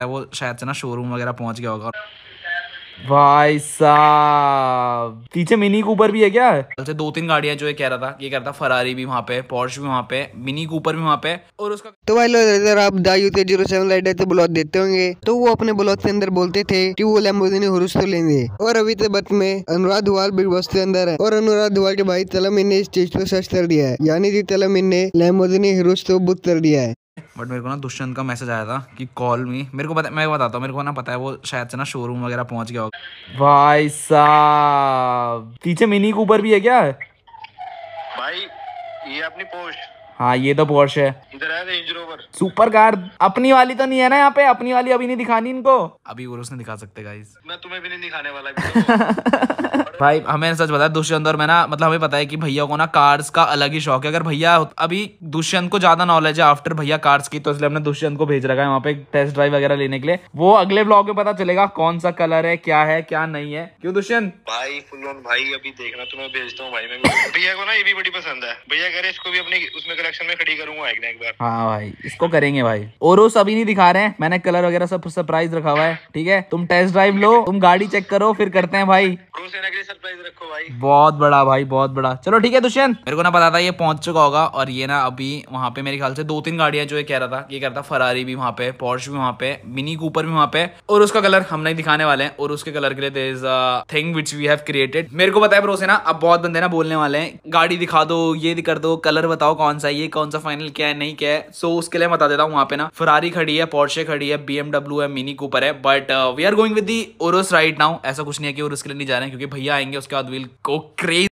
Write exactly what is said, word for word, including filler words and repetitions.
वो शायद से ना शोरूम वगैरह पहुंच गया होगा। भाई साहब पीछे मिनी कूपर भी है क्या? से दो तीन गाड़ियां जो ये कह रहा था, ये कह रहा था फरारी भी वहाँ पे, पोर्श भी वहाँ पे, मिनी कूपर भी वहाँ पे और उसका। तो भाई लोग अगर आप दायु ते जीरो सेवन राइडर से ब्लॉग देते होंगे तो वो अपने ब्लॉग के अंदर बोलते थे कि वो लैम्बोर्गिनी हुरुस तो लेंगे। और अभी तो बत में अनुराग दुवाल बिग बॉस के अंदर है और अनुराग दुवाल के भाई तलमिन ने इस चीज को सर्च कर दिया है, यानी कि तलमिन ने लैम्बोर्गिनी हुरुस तो बुक कर दिया है। बट मेरे को ना दुष्यंत का मैसेज आया था कि कॉल मी, मेरे को पता, मैं बताता हूँ, मेरे को ना पता है वो शायद से ना शोरूम वगैरह पहुंच गया होगा। भाई साहब पीछे मिनी कूपर भी है क्या? भाई ये अपनी पोर्श। हाँ ये तो पोर्श है। इधर है रेंज रोवर सुपर कार। अपनी वाली तो नहीं है ना यहाँ पे? अपनी वाली अभी नहीं दिखानी इनको, अभी वो उसने दिखा सकते गाइस। मैं तुम्हें भी नहीं दिखाने वाला तो। भाई हमें सच बता दुष्यंत और मैं ना, मतलब हमें पता है कि भैया को ना कार्स का अलग ही शौक है। अगर भैया अभी दुष्यंत को ज्यादा नॉलेज है आफ्टर भैया कार्स की, तो इसलिए हमने दुष्यंत को भेज रखा है वहाँ पे टेस्ट ड्राइव वगैरह लेने के लिए। वो अगले ब्लॉग में पता चलेगा कौन सा कलर है, क्या है क्या नहीं है। क्यों दुष्यंत? भाई फुल ऑन भाई, अभी देखना तुम्हें भेजता हूँ भाई। मैं भैया को ना ये भी बड़ी पसंद है, भैया कह रहे इसको भी अपनी उसमें कलेक्शन में खड़ी करूंगा एक ना एक बार। हाँ भाई इसको करेंगे भाई। और उस अभी नहीं दिखा रहे हैं, मैंने कलर वगैरह सब सरप्राइज रखा हुआ है। ठीक है तुम टेस्ट ड्राइव लो, तुम गाड़ी चेक करो, फिर करते हैं भाई। सेना के लिए सरप्राइज रखो भाई। बहुत बड़ा भाई, बहुत बड़ा। चलो ठीक है दुष्यंत, मेरे को ना पता था ये पहुंच चुका होगा। और ये ना अभी वहाँ पे मेरे ख्याल से दो तीन गाड़ियां जो ये कह रहा था, ये कह रहा था फरारी भी वहाँ पे, पोर्श भी वहाँ पे, मिनी कूपर भी वहाँ पे और उसका कलर हम नहीं दिखाने वाले हैं। और उसके कलर के लिए there is a thing which we have created. मेरे को पता है ब्रो से ना अब बहुत बंदे ना बोलने वाले हैं गाड़ी दिखा दो, ये कर दो, कलर बताओ कौन सा है, ये कौन सा फाइनल क्या है नहीं क्या है। सो उसके लिए बता देता हूँ, वहाँ पे ना फरारी खड़ी है, पोर्शे खड़ी है, बीएमडब्ल्यू है, मिनी कूपर है। But we are going with the ओरोस राइट नाउ। ऐसा कुछ नहीं है कि ओरोस के लिए नहीं जा रहे हैं, क्योंकि भैया आएंगे उसके बाद विल गो क्रेजी।